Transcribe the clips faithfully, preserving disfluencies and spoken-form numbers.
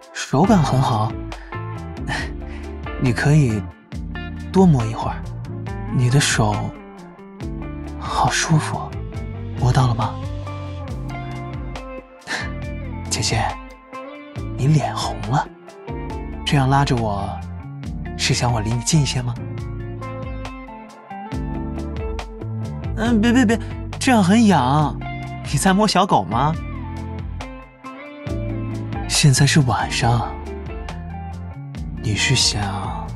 手感很好，你可以多摸一会儿。你的手好舒服，摸到了吗？姐姐，你脸红了，这样拉着我，是想我离你近些吗？嗯，别别别，这样很痒。你在摸小狗吗？现在是晚上，你是想……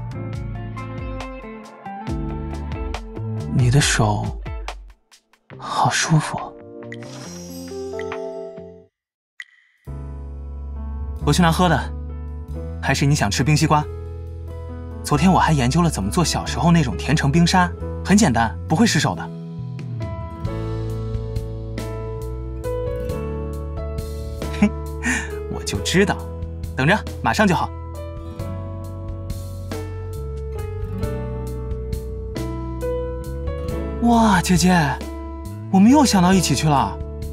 你的手好舒服。我去拿喝的，还是你想吃冰西瓜？昨天我还研究了怎么做小时候那种甜橙冰沙，很简单，不会失手的。嘿，我就知道，等着，马上就好。哇，姐姐，我们又想到一起去了。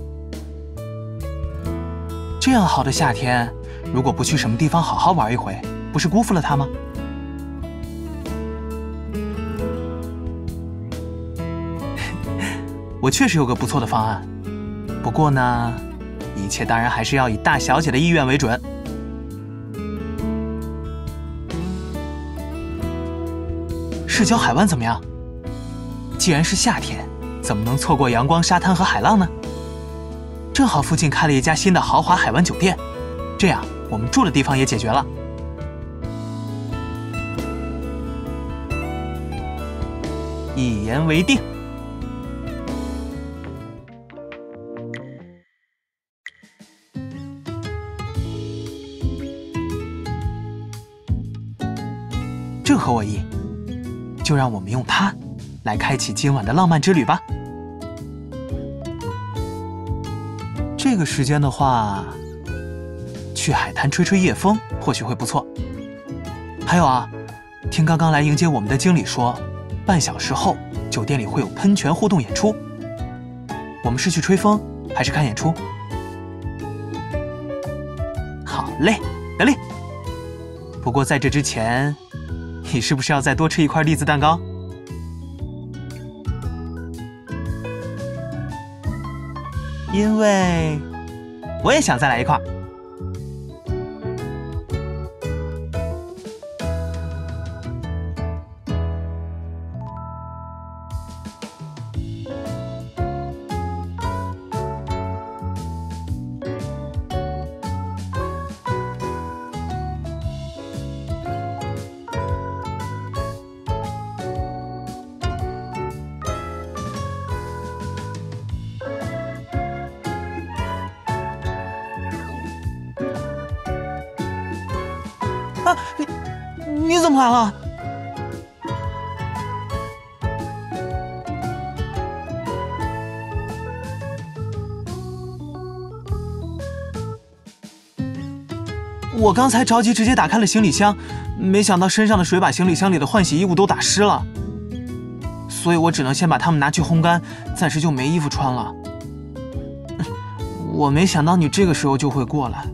这样好的夏天，如果不去什么地方好好玩一回，不是辜负了它吗？我确实有个不错的方案，不过呢，一切当然还是要以大小姐的意愿为准。市郊海湾怎么样？既然是夏天，怎么能错过阳光、沙滩和海浪呢？正好附近开了一家新的豪华海湾酒店，这样我们住的地方也解决了。一言为定。正合我意，就让我们用它来开启今晚的浪漫之旅吧。这个时间的话，去海滩吹吹夜风或许会不错。还有啊，听刚刚来迎接我们的经理说，半小时后酒店里会有喷泉互动演出。我们是去吹风还是看演出？好嘞，得嘞。不过在这之前，你是不是要再多吃一块栗子蛋糕？因为我也想再来一块。啊，你你怎么来了？我刚才着急直接打开了行李箱，没想到身上的水把行李箱里的换洗衣物都打湿了，所以我只能先把它们拿去烘干，暂时就没衣服穿了。我没想到你这个时候就会过来。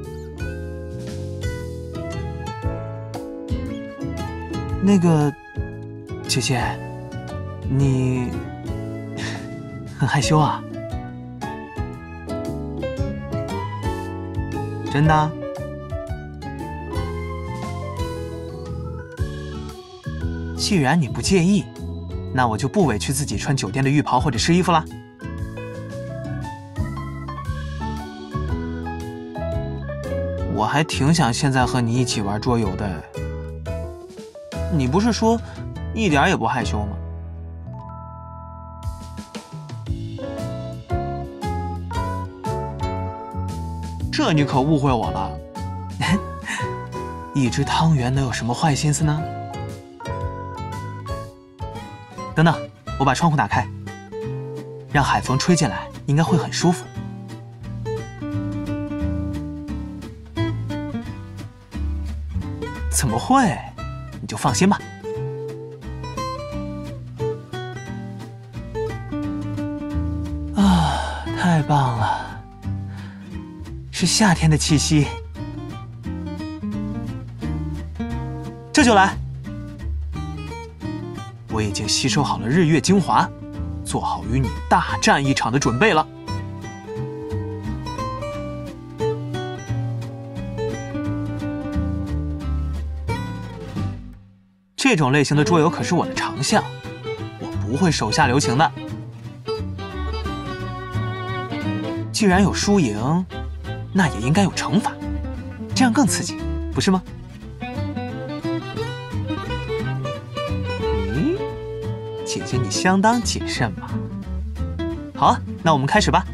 那个，姐姐，你很害羞啊？真的？既然你不介意，那我就不委屈自己穿酒店的浴袍或者湿衣服啦。我还挺想现在和你一起玩桌游的。你不是说一点也不害羞吗？这你可误会我了。一只汤圆能有什么坏心思呢？等等，我把窗户打开，让海风吹进来，应该会很舒服。怎么会？你就放心吧。啊，太棒了，是夏天的气息。 这就来。我已经吸收好了日月精华，做好与你大战一场的准备了。这种类型的桌游可是我的长项，我不会手下留情的。既然有输赢，那也应该有惩罚，这样更刺激，不是吗？咦，姐姐你相当谨慎嘛。好啊，那我们开始吧。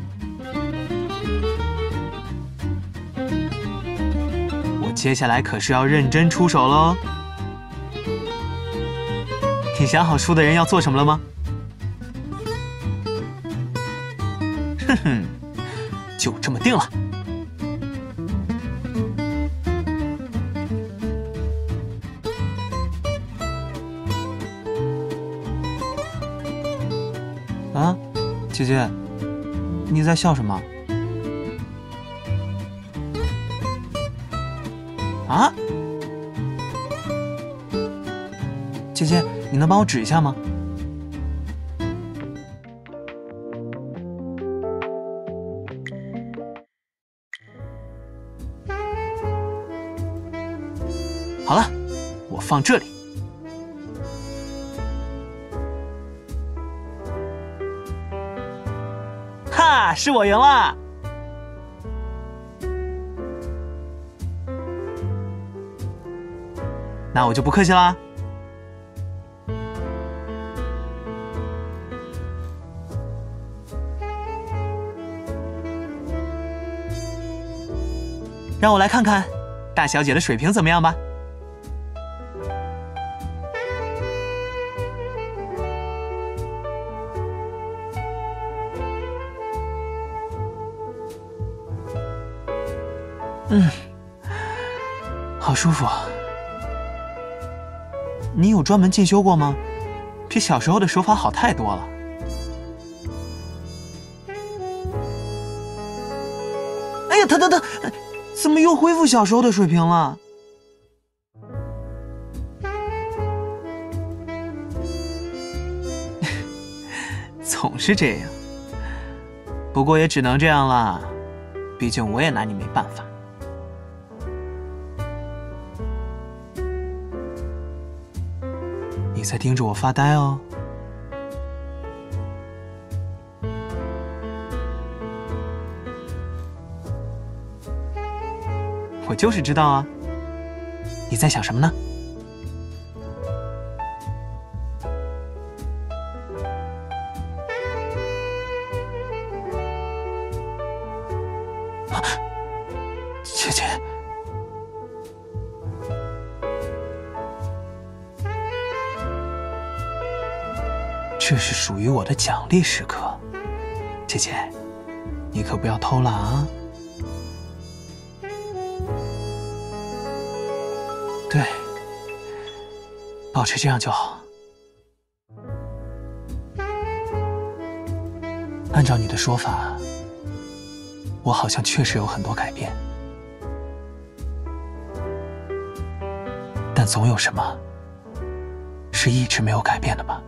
我接下来可是要认真出手喽。你想好输的人要做什么了吗？哼哼，就这么定了。啊，姐姐，你在笑什么？啊？姐姐，你能帮我指一下吗？好了，我放这里。哈，是我赢了。那我就不客气啦。让我来看看大小姐的水平怎么样吧。嗯，好舒服。你有专门进修过吗？比小时候的手法好太多了。哎呀，疼疼疼！怎么又恢复小时候的水平了？总是这样。不过也只能这样了，毕竟我也拿你没办法。你在盯着我发呆哦。我就是知道啊。你在想什么呢？啊，姐姐，这是属于我的奖励时刻。姐姐，你可不要偷懒啊。对，保持这样就好。按照你的说法，我好像确实有很多改变，但总有什么是一直没有改变的吧？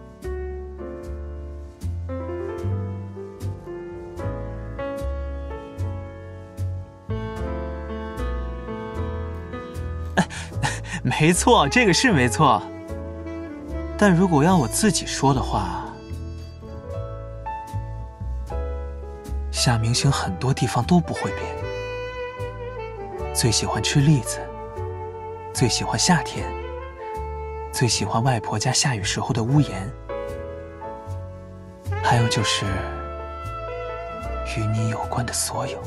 没错，这个是没错。但如果要我自己说的话，夏明星很多地方都不会变。最喜欢吃栗子，最喜欢夏天，最喜欢外婆家下雨时候的屋檐，还有就是与你有关的所有。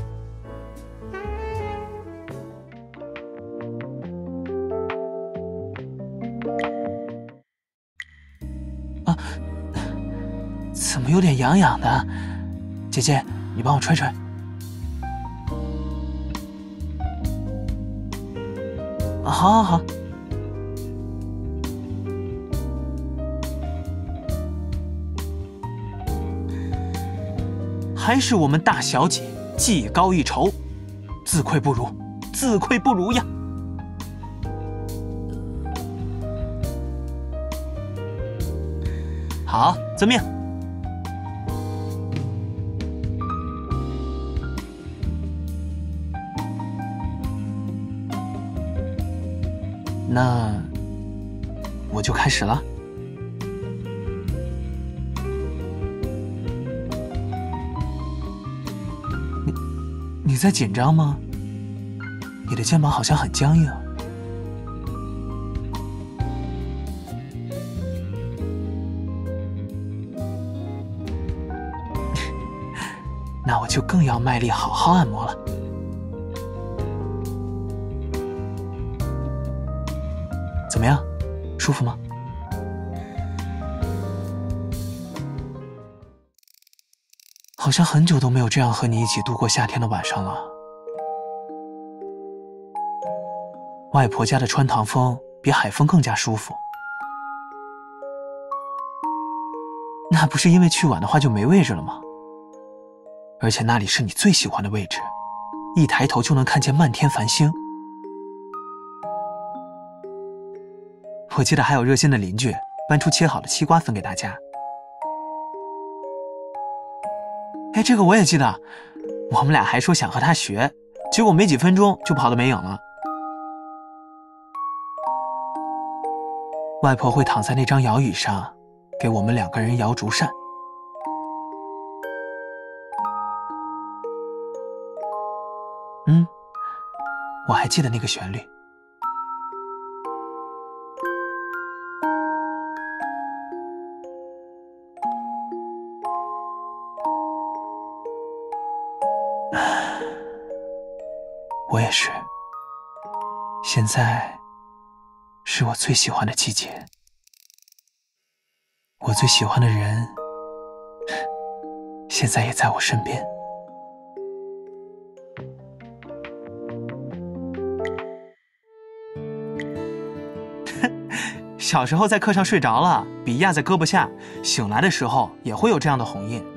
啊，怎么有点痒痒的？姐姐，你帮我吹吹。啊，好，好，好。还是我们大小姐技高一筹，自愧不如，自愧不如呀！ 好，遵命。那我就开始了。你你在紧张吗？你的肩膀好像很僵硬。那我就更要卖力好好按摩了。怎么样，舒服吗？好像很久都没有这样和你一起度过夏天的晚上了。外婆家的穿堂风比海风更加舒服。那不是因为去晚的话就没位置了吗？而且那里是你最喜欢的位置，一抬头就能看见漫天繁星。我记得还有热心的邻居搬出切好的西瓜分给大家。哎，这个我也记得，我们俩还说想和他学，结果没几分钟就跑得没影了。外婆会躺在那张摇椅上，给我们两个人摇竹扇。嗯，我还记得那个旋律。我也是，现在是我最喜欢的季节，我最喜欢的人现在也在我身边。小时候在课上睡着了，笔压在胳膊下，醒来的时候也会有这样的红印。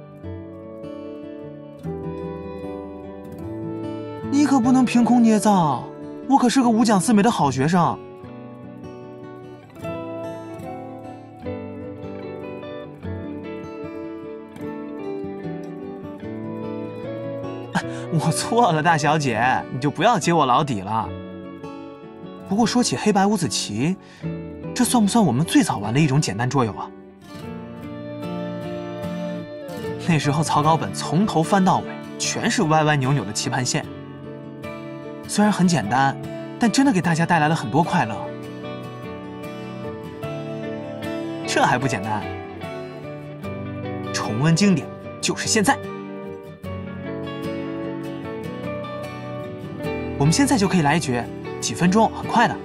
你可不能凭空捏造，我可是个五讲四美的好学生。我错了，大小姐，你就不要揭我老底了。不过说起黑白五子棋，这算不算我们最早玩的一种简单桌游啊？那时候草稿本从头翻到尾，全是歪歪扭扭的棋盘线。虽然很简单，但真的给大家带来了很多快乐。这还不简单？重温经典就是现在。我们现在就可以来一局，几分钟，很快的。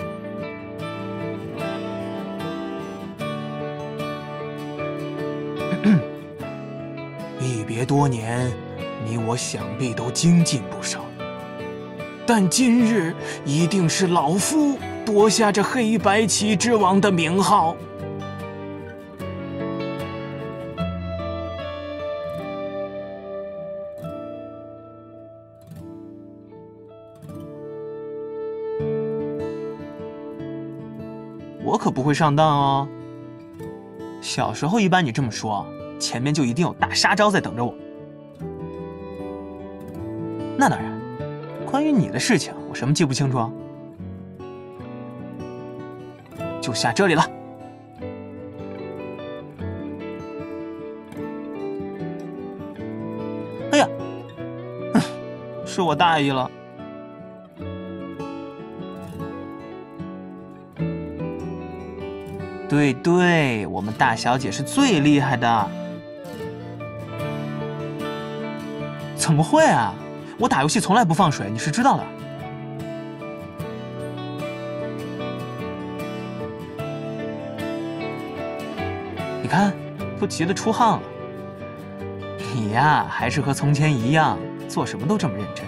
一别多年，你我想必都精进不少。但今日一定是老夫夺下这黑白棋之王的名号。我可不会上当哦。小时候一般你这么说，前面就一定有大杀招在等着我。那当然。关于你的事情，我什么记不清楚啊？就下这里了。哎呀，是我大意了。对对，我们大小姐是最厉害的。怎么会啊？我打游戏从来不放水，你是知道的。你看，都急得出汗了。你呀，还是和从前一样，做什么都这么认真。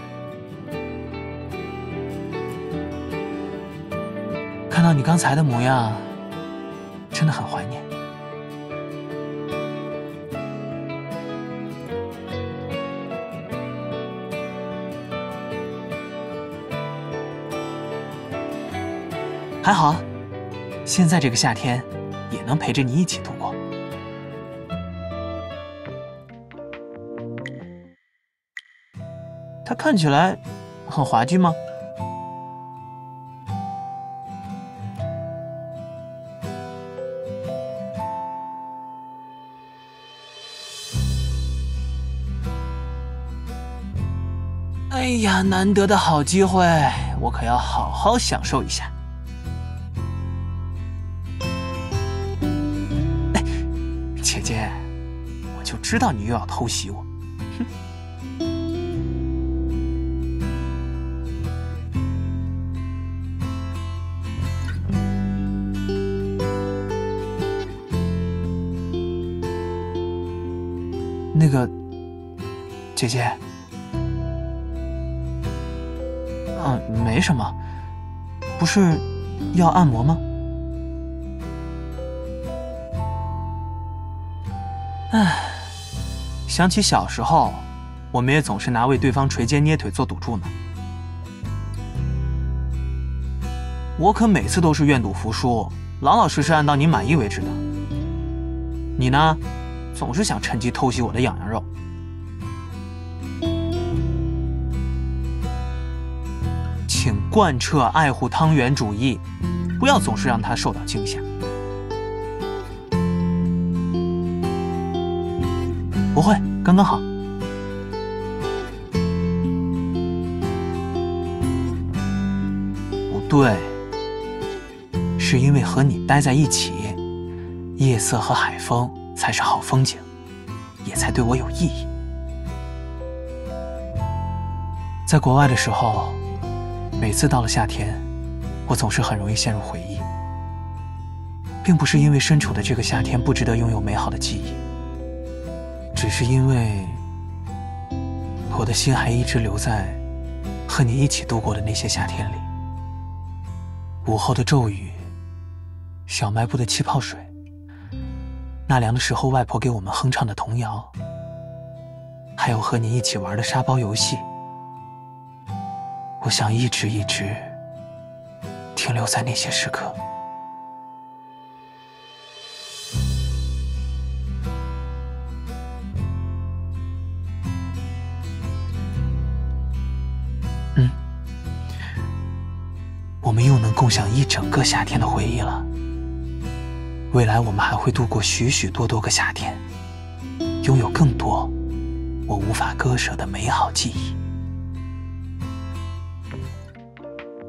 看到你刚才的模样，真的很怀念。还好，现在这个夏天也能陪着你一起度过。 它看起来很滑稽吗？哎呀，难得的好机会，我可要好好享受一下。哎，姐姐，我就知道你又要偷袭我。哼。那个，姐姐。嗯，没什么，不是要按摩吗？唉，想起小时候，我们也总是拿为对方捶肩捏腿做赌注呢。我可每次都是愿赌服输，老老实实按到你满意为止的。你呢，总是想趁机偷袭我的痒痒肉。请贯彻爱护汤圆主义，不要总是让他受到惊吓。不会，刚刚好。不对，是因为和你待在一起，夜色和海风才是好风景，也才对我有意义。在国外的时候，每次到了夏天，我总是很容易陷入回忆，并不是因为身处的这个夏天不值得拥有美好的记忆，只是因为我的心还一直留在和你一起度过的那些夏天里。午后的骤雨，小卖部的气泡水，纳凉的时候外婆给我们哼唱的童谣，还有和你一起玩的沙包游戏。我想一直一直停留在那些时刻。嗯，我们又能共享一整个夏天的回忆了。未来我们还会度过许许多多个夏天，拥有更多我无法割舍的美好记忆。